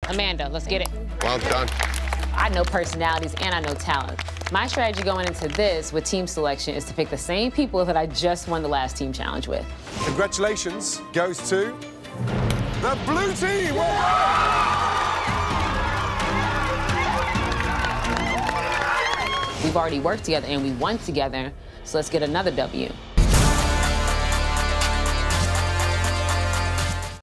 Amanda, let's get it. Well done. I know personalities and I know talent. My strategy going into this with team selection is to pick the same people that I just won the last team challenge with. Congratulations goes to the blue team. We've already worked together and we won together, so let's get another W.